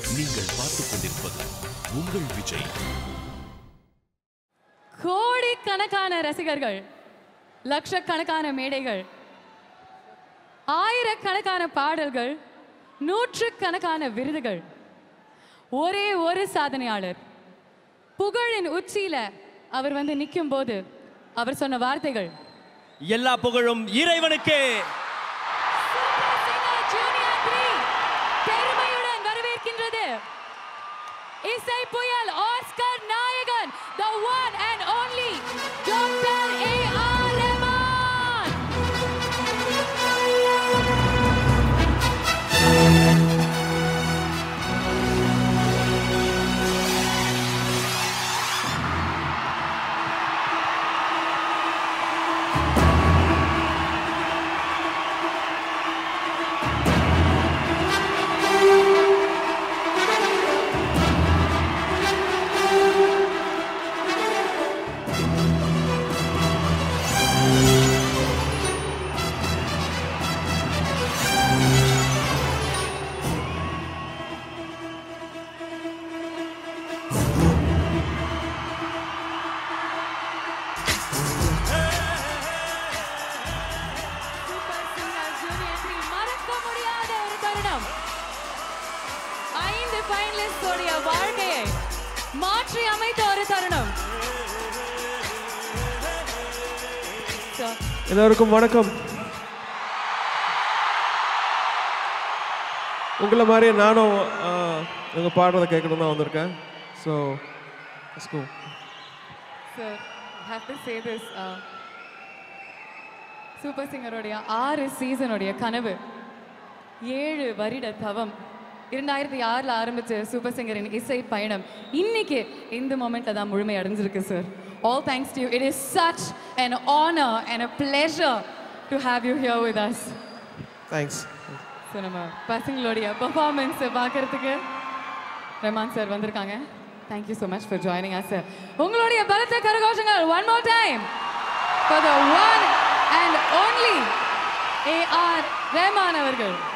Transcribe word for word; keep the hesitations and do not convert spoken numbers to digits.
நீங்கள் பார்த்துக் கொண்டிருப்பது உங்கள் விஜய். கோடிக்கணக்கான ரசிகர்கள், லட்சக்கணக்கான மேடைகள், ஆயிரக்கணக்கான பாடல்கள், நூற்றுக்கணக்கான விருதுகள், ஒரே ஒரு சாதனையாளர் புகழின் உச்சியில அவர் வந்து நிற்கும் போது அவர் சொன்ன வார்த்தைகள், எல்லா புகழும் இறைவனுக்கே. பெருமையுடன் வரவேற்கின்றது இசை புயல் ஆஸ்கர் நாயகன், the one and only doctor A R Rahman. ஐந்து ஃபைனலிஸ்டோட வாழ்க்கையை மாற்றி அமைத்த ஒரு தருணம். எல்லாருக்கும் வணக்கம். உங்களை மாதிரி நானும் உங்கள் பாடுறதை கேட்கணும் தான் வந்திருக்கேன். So let's go. Sir, I have to say this. Super சிங்கருடைய ஆறு சீசனுடைய கனவு, ஏழு வருட தவம், இரண்டாயிரத்தி ஆறில் ஆரம்பிச்ச சூப்பர் சிங்கரின் இசை பயணம் இன்னைக்கு இந்த மொமெண்ட்ல தான் முழுமை அடைஞ்சிருக்கு sir. All thanks to you. It is such an honor and a pleasure to have you here with us. Thanks. So நம்ம பசங்களுடைய பெர்ஃபார்மன்ஸை பார்க்கறதுக்கு ரஹ்மான் சார் வந்திருக்காங்க. Thank you so much for joining us, sir. உங்களுடைய பலத்த கரகோஷங்கள் one more time for the one and only A R Rahman அவர்கள்.